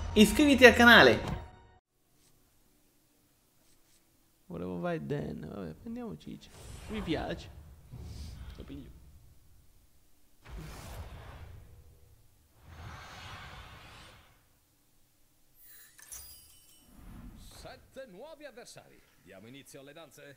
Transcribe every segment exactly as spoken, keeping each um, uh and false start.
iscriviti al canale. Volevo vai Dan, vabbè, prendiamo Ciccia. Mi piace. Lo piglio. Sette nuovi avversari. Diamo inizio alle danze.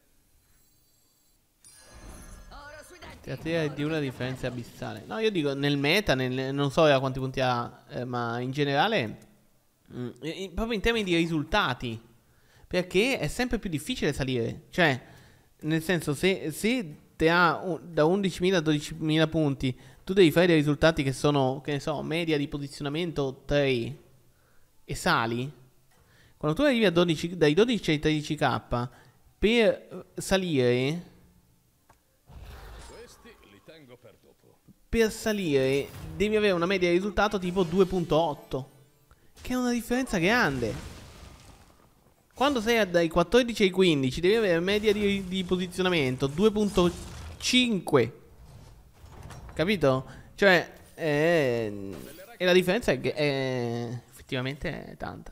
A te è di una differenza abissale. No, io dico nel meta, nel, non so a quanti punti ha, eh, ma in generale, mh, in- proprio in termini di risultati. Perché è sempre più difficile salire. Cioè, nel senso, se, se te ha un- da undicimila a dodicimila punti, tu devi fare dei risultati che sono, che ne so, media di posizionamento tre e sali. Quando tu arrivi a dodici, dai dodici ai tredici K, per salire, Questi li tengo per dopo. per salire devi avere una media di risultato tipo due virgola otto, che è una differenza grande. Quando sei a- dai quattordici ai quindici devi avere media di, di posizionamento due virgola cinque. Capito? Cioè, eh, e la differenza è che è, effettivamente è tanta.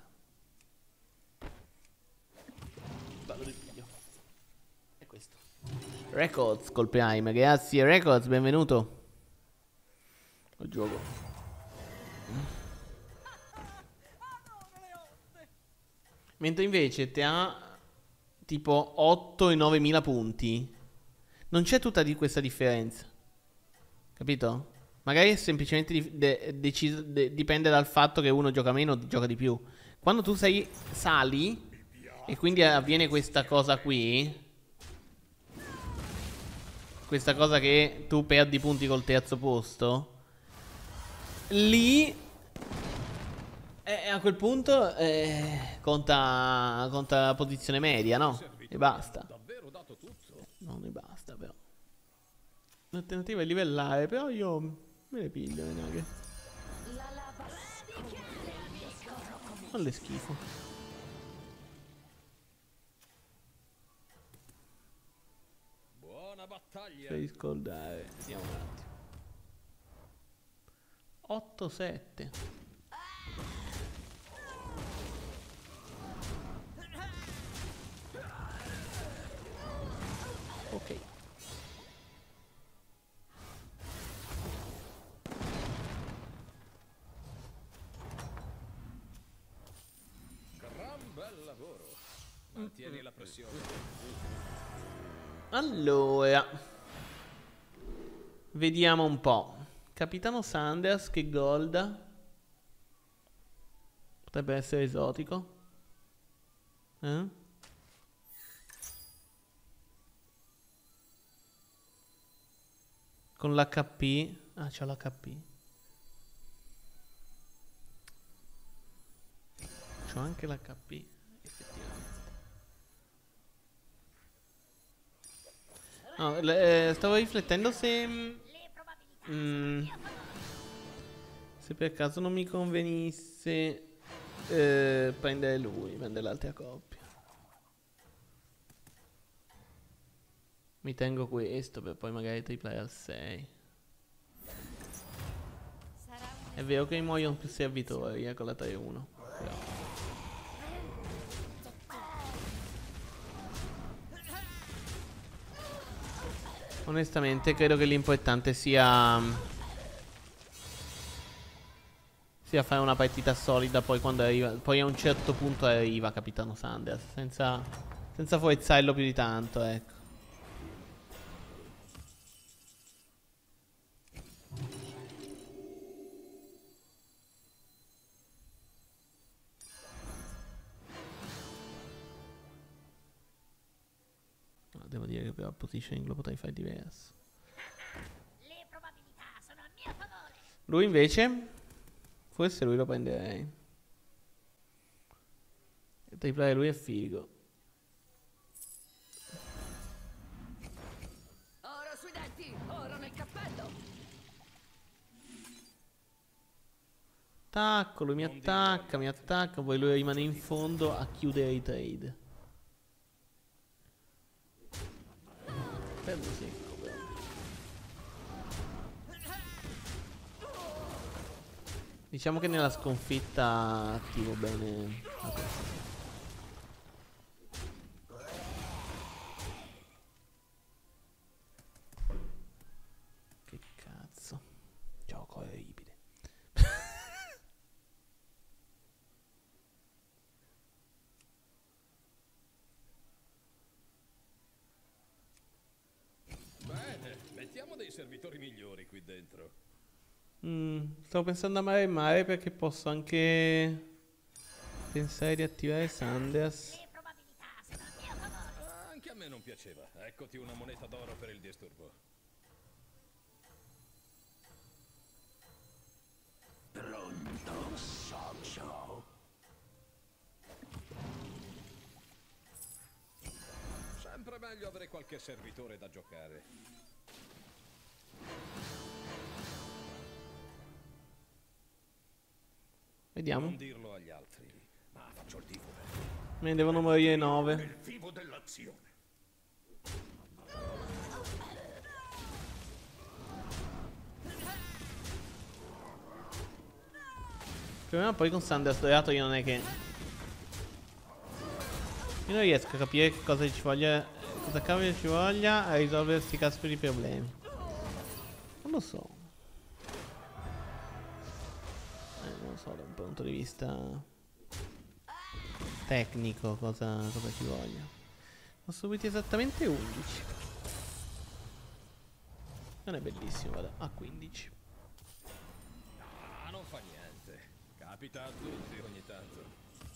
Ballo del figlio. È questo. Records col Prime. Grazie Records, benvenuto. Lo gioco. Mentre invece te ha tipo otto e novemila punti. Non c'è tutta di questa differenza. Capito? Magari semplicemente di- de- deciso- de- dipende dal fatto che uno gioca meno o gioca di più. Quando tu sei sali e quindi avviene questa cosa qui, questa cosa che tu perdi punti col terzo posto, lì eh, a quel punto eh, conta, conta la posizione media, no? E basta. Davvero dato tutto? No, ne basta però. L'alternativa è livellare, però io me le piglio le naghe. Non le schifo. Buona battaglia. Per riscaldare. Vediamo un attimo. otto sette. Ok. Gran bel lavoro. Mantieni la pressione. Allora, vediamo un po'. Capitano Sanders, che gold. Potrebbe essere esotico. Eh? Con l'H P. Ah, c'ho l'H P. C'ho anche l'H P, effettivamente. No, le- eh, stavo riflettendo se... mm, se per caso non mi convenisse eh, prendere lui, prendere l'altra coppia. Mi tengo questo per poi magari triplare al sei. È vero che mi muoiono più servitori eh, con la tre uno. Però... onestamente credo che l'importante sia sia fare una partita solida. Poi quando arriva, poi a un certo punto arriva Capitano Sanders, senza senza forzarlo più di tanto, ecco. No, devo dire che però il positioning lo potrei fare diverso. Le probabilità sono a mio favore. Lui invece, forse lui lo prenderei. Il triplare lui è figo. Oro sui denti, oro nel cappello. Attacco, lui mi attacca, mi attacca, poi lui rimane in fondo a chiudere i trade. Bello secco però. Diciamo che nella sconfitta attivo bene la cosa. Che cazzo. Gioco orribile. Bene, mettiamo dei servitori migliori qui dentro. Mm, stavo pensando a mare e mare perché posso anche pensare di attivare Sanders. Le probabilità sono a mio favore. Ah, anche a me non piaceva. Eccoti una moneta d'oro per il disturbo. Pronto, socio? Sempre meglio avere qualche servitore da giocare. Vediamo. Non dirlo agli altri, ma faccio il tifo per te. Me ne devono morire nove. Il vivo dell'azione. Più o meno poi con Sanders dorato io non è che... Io non riesco a capire che cosa ci voglia... Cosa cavolo ci voglia a risolvere questi casperi problemi. Non lo so. Eh, non lo so da un punto di vista... tecnico cosa, cosa ci voglia. Ho subito esattamente undici. Non è bellissimo, vado a quindici. Ah, non fa niente. Capita a tutti ogni tanto.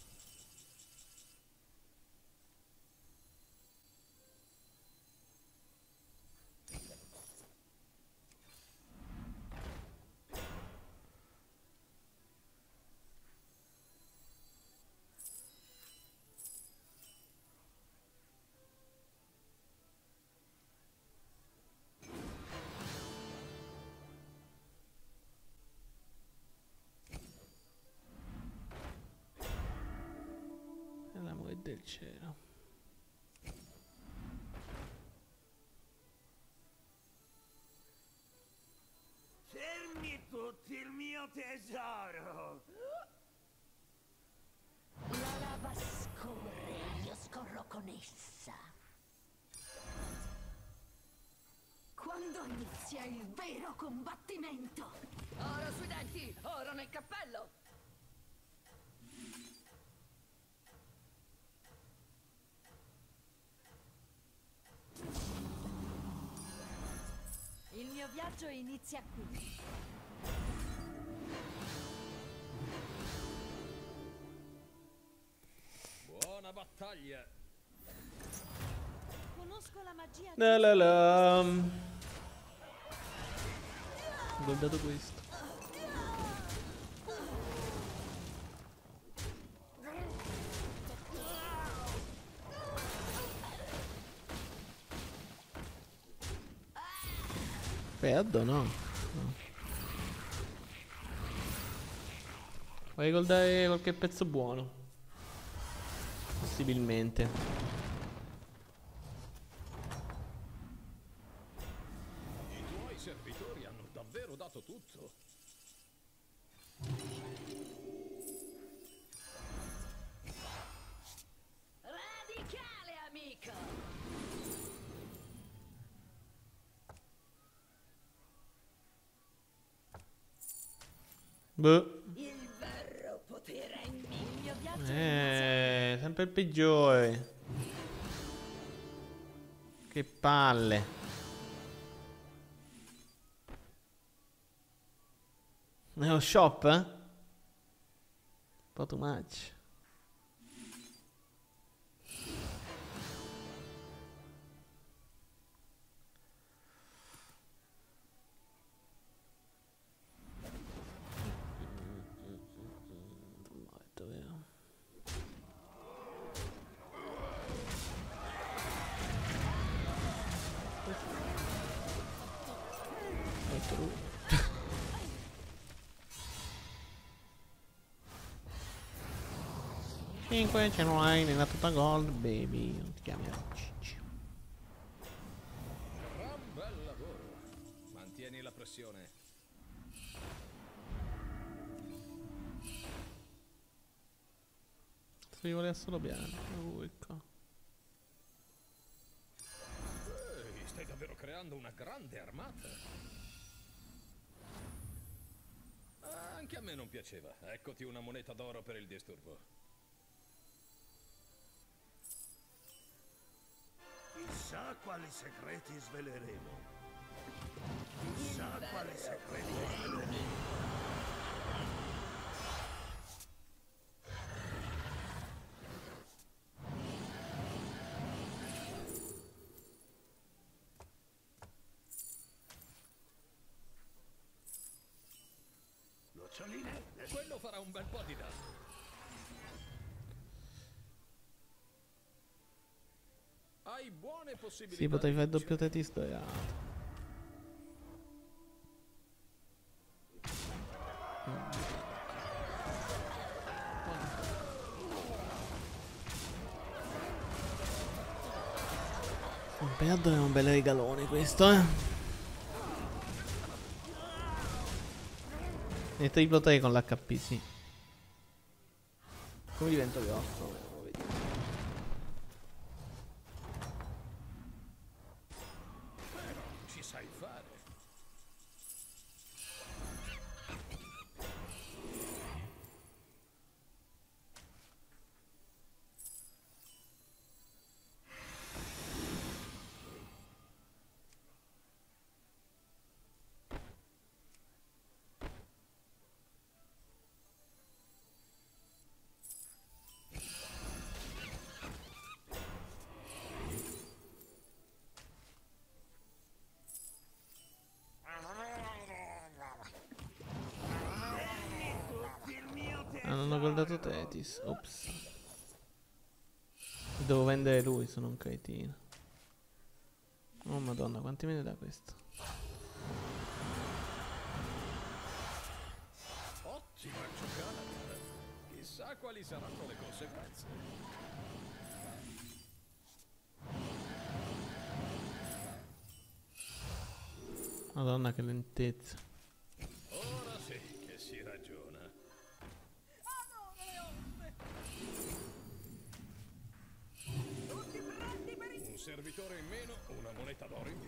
Per l'amore del cielo. Fermi tutti, il mio tesoro! La lava scorre, io scorro con essa. Quando inizia il vero combattimento? Oro sui denti, oro nel cappello. Il mio viaggio inizia qui. Buona battaglia. Conosco la magia di... La la la. Ho guardato questo. Perdo, no? No. Vuoi ricordare qualche pezzo buono? Possibilmente. I tuoi servitori hanno davvero dato tutto. Radicale, amico. Boh. Il vero potere è in me. Il mio viaggio Eh, sempre il peggiore. Che palle. È lo shop? Eh? Un po' too much. Morto, vero? Morto lui. cinque ce lo hai nella tuta gold, baby. Non ti chiami Cicci. Gran bel lavoro. Mantieni la pressione. Gli voleva solo bene. Uh, ecco. Ehi, stai davvero creando una grande armata. Ah, anche a me non piaceva. Eccoti una moneta d'oro per il disturbo. Chissà quali segreti sveleremo. Chissà quali segreti sveleremo. Noccioline? Quello farà un bel po' di danno. Hai buone possibilità. Sì, potevi di fare doppio vincere. Tetris dorato. Un pedaggio è un bel regalone questo, eh. E triplo tre con l'H P, sì. Come divento grosso? Ci sai fare. Ah, non ho guardato Tetris. Ops. Devo vendere lui, sono un cretino. Oh madonna, quanti me ne dà questo? Ottima giocata. Chissà quali saranno le conseguenze. Madonna, che lentezza. Ora sì che si ragiona. Un servitore in meno, una moneta d'oro in più.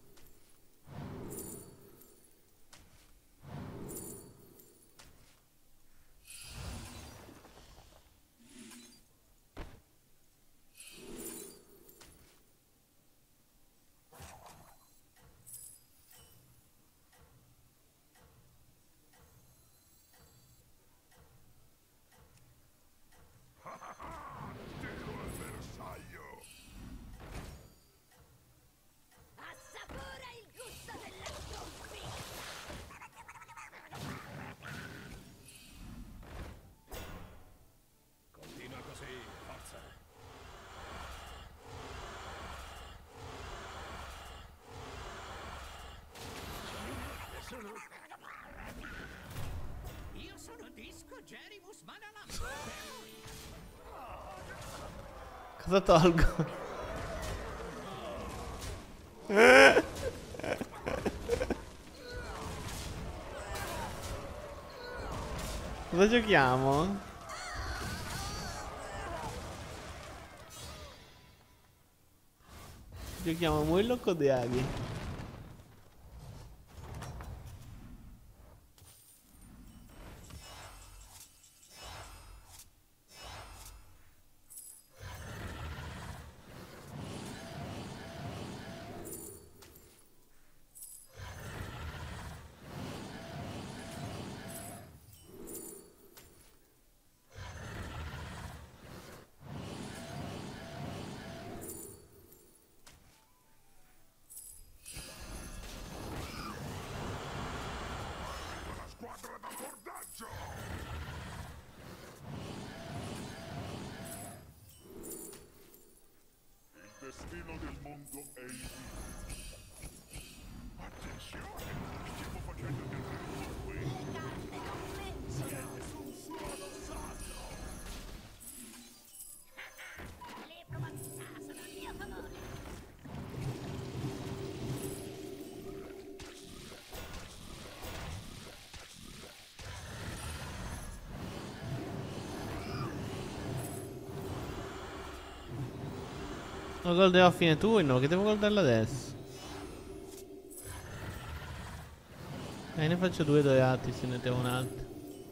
Assapora il gusto della sconfitta! Continua così, forza. Io sono Disco Gerimus Manana. Cosa tolgo? Cosa giochiamo? Giochiamo Murloc o Draghi? Squadra d'abbordaggio! Il destino del mondo è il mio. Attenzione! Stiamo facendo del resto qui. Siete su un suolo sacro! Le probabilità sono a mio favore! Lo golderò a fine turno, che devo goldarlo adesso. E ne faccio due dorati se ne devo un altro.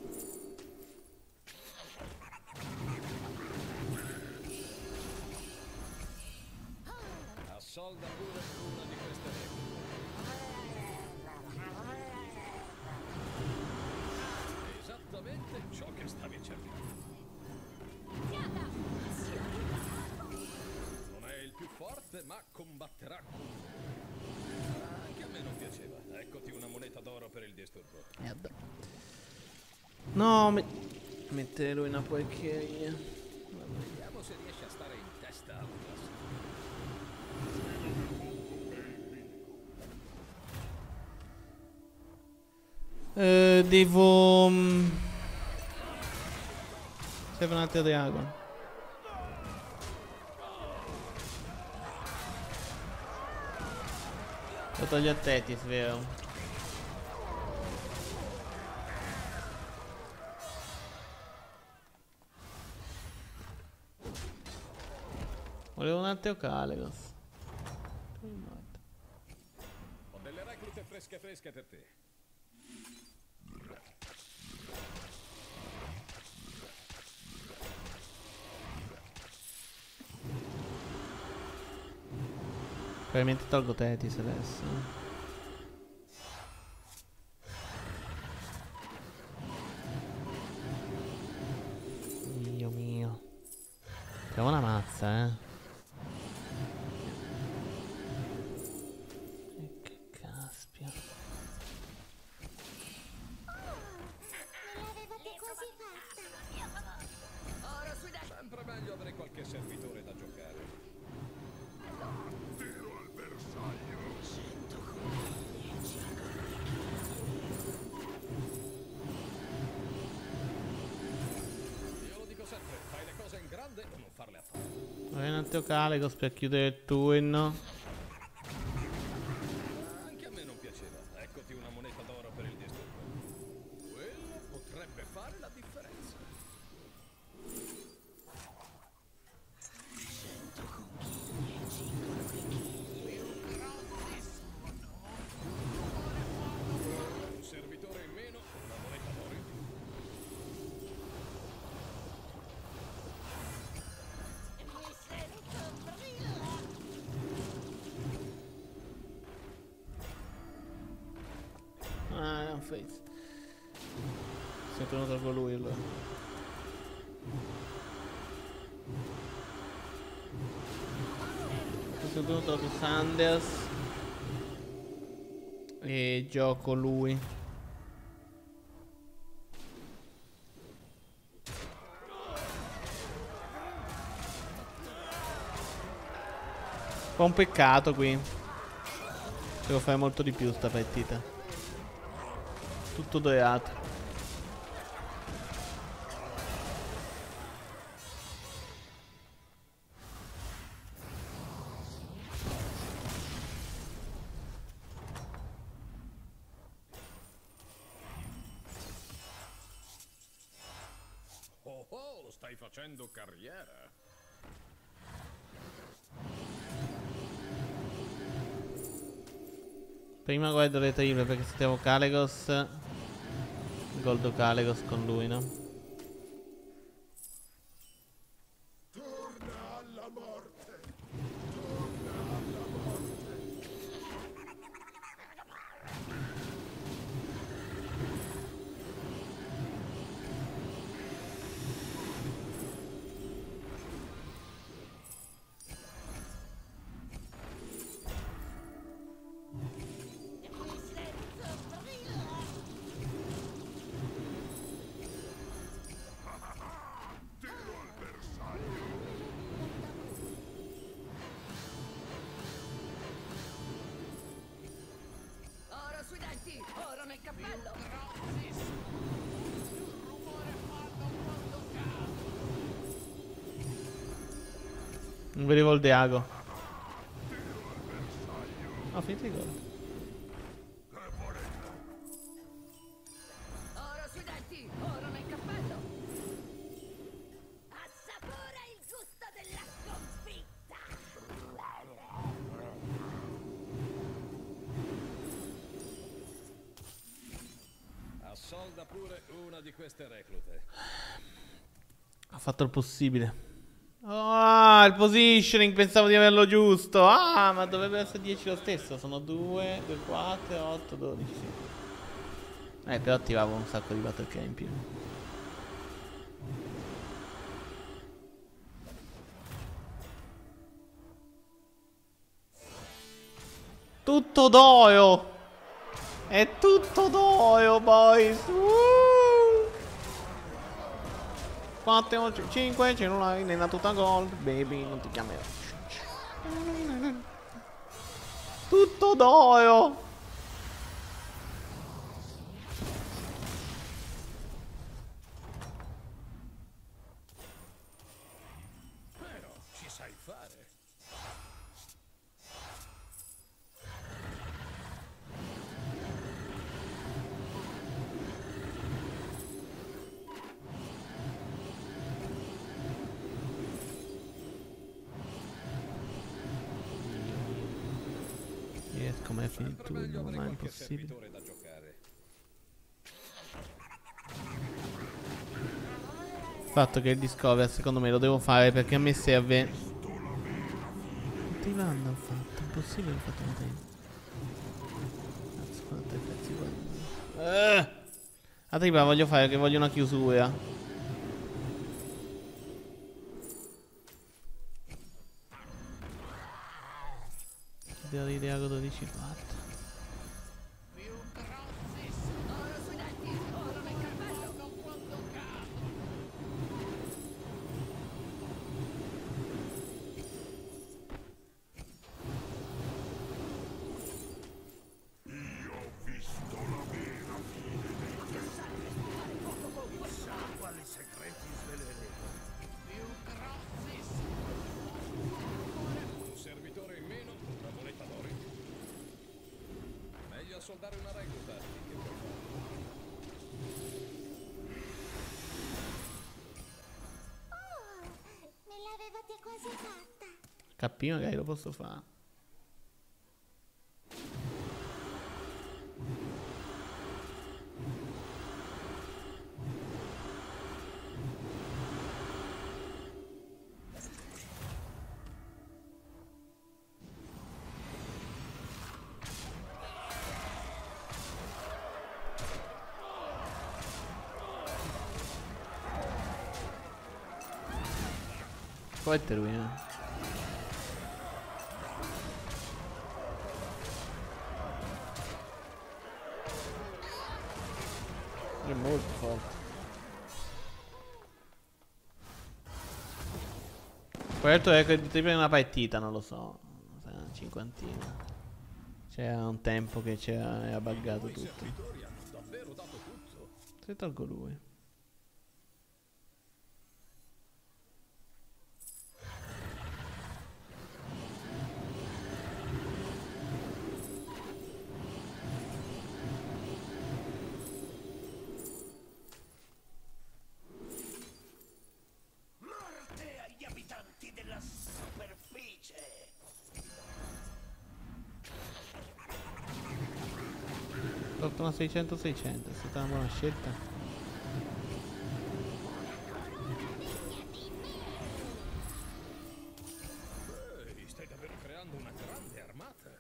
Assolda pure una di queste regole. Esattamente ciò che stavi cercando. Non è il più forte, ma combatterà con me. Anche a me non piaceva. Eccoti una moneta d'oro per il disturbo. Merda. No, me... mettere lui una porcheria. Vediamo se riesci a stare in testa alla classe. Eh, devo... mm, serve un altro drago. Lo togli a Tetis, vero? Volevo un altro Calegos. Ho delle reclute fresche fresche per te. Probabilmente tolgo Tetis adesso. Dio mio. Siamo una mazza, eh. E che caspia. Oro sui denti. Sempre meglio avere qualche servitore da giocare. Tiro al bersaglio. Io lo dico sempre, fai le cose in grande o non farle affatto. Vorrei un altro Calegos per chiudere il turno. Anche a me non piaceva. Eccoti una moneta d'oro per il disturbo. Quello potrebbe fare la differenza. Un servitore in meno, una moneta d'oro in più. Ah, è un face. Si è tenuto con lui allora. Si è tenuto con Sanders. E gioco lui. Un po' un peccato qui. Devo fare molto di più sta partita. Tutto dorato. Oh oh, stai facendo carriera. Prima guardo le tribune perché se devo Calegos. Goldo Calegos con lui, no? Torna alla morte. Tiro al bersaglio. Oro sui denti. Oro nel cappello. Non vedevo il Diago. Ho finito i gol. Oro sui denti. Oro nel cappello. Assapora il gusto della sconfitta! Solda pure una di queste reclute. Ha fatto il possibile. Ah, il positioning, pensavo di averlo giusto. Ah, ma dovrebbe essere dieci lo stesso. Sono due, due, quattro, otto, dodici. Sì. Eh, però attivavo un sacco di battle cry in più. Tutto Doio. È tutto Doio, boys. Uh! quattro, cinque, cellulari nella tuta gold. Baby, non ti chiamerò. Tutto Doio. Però ci sai fare. Riesco mai a finire il Sempre meglio turno, avere ma è qualche impossibile. servitore da giocare. Il fatto che il Discover secondo me lo devo fare perché a me serve. Quanti vanno ho fatto? Impossibile ho fatto un tempo. Cazzo, quanto è pezzi qua. Eh! La tripa voglio fare che voglio una chiusura. Devo l'idea con dodici quattro. Oro sui denti, oro nel cappello. Io ho visto la vera fine dei tempi. Chissà quali segreti sveleremo. Un servitore in meno, una moneta d'oro in più. Meglio assoldare una recluta che per Oh, me l'avevate quasi fatta. K magari lo posso fare. Forte lui, eh. È molto forte. Questo è che ti prendi una partita, non lo so. Una cinquantina. C'era un tempo che c'era era buggato i tutto. servitori hanno davvero dato tutto. Se tolgo lui. Morte agli abitanti della superficie! Tolto una seicento seicento, è stata una buona scelta. Ehi, stai davvero creando una grande armata.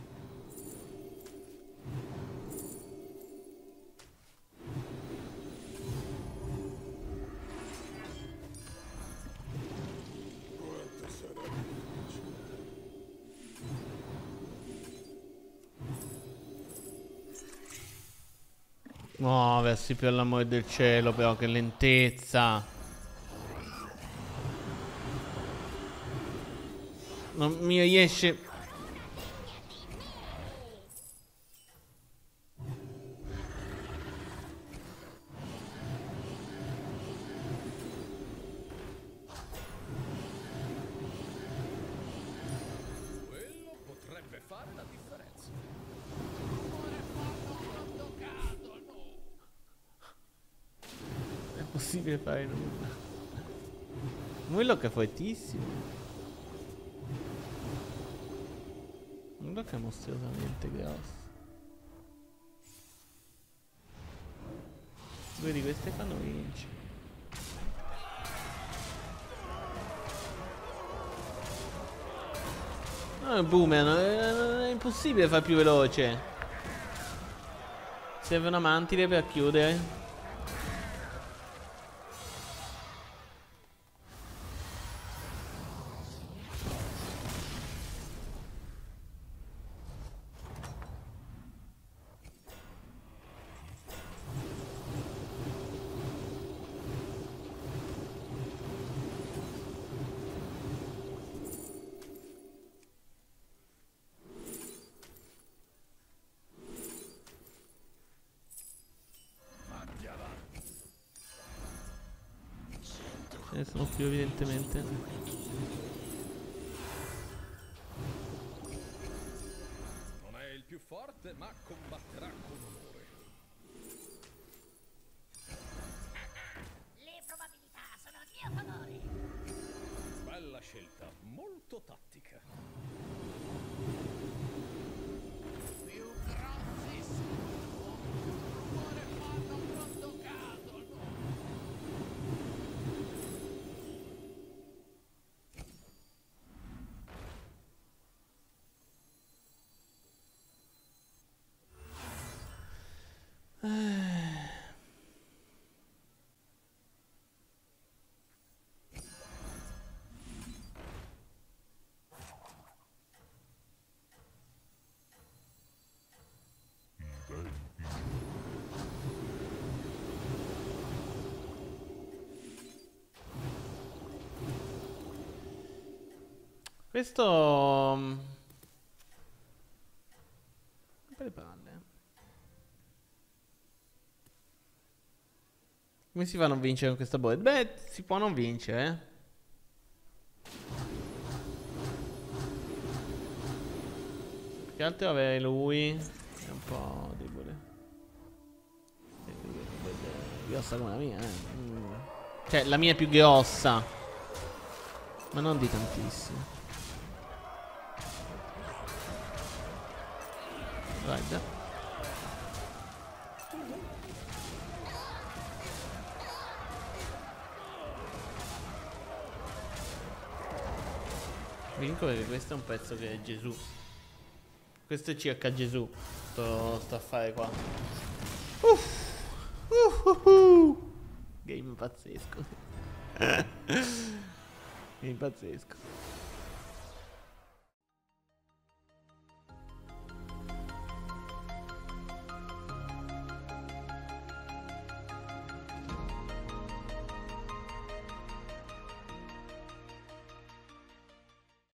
Quanto sarà difficile. Muoversi per l'amore del cielo, però che lentezza. Non mi riesce. Quello potrebbe fare la differenza. È possibile fare nulla. Murloc è fortissimo. Murloc è mostruosamente grosso. Due di queste fanno vince. No, il boomer è, è impossibile far più veloce. Serve una mantide per chiudere. Ce ne sono più evidentemente. Non è il più forte, ma combatterà con onore. Le probabilità sono a mio favore. Bella scelta, molto tattica. Più grossissimo. Non vuole farlo pronto caso. Questo... mm, per le palle. Come si fa a non vincere con questa board? Beh, si può non vincere, eh. Più che altro avere lui è un po' debole. Grossa come la mia, eh. Mm. Cioè, la mia è più grossa, ma non di tantissimo. Guarda. Vinco perché questo è un pezzo che è Gesù. Questo è circa Gesù. Sto, sto affare qua. Uff. Uh, uh, uh. Game pazzesco. Game pazzesco.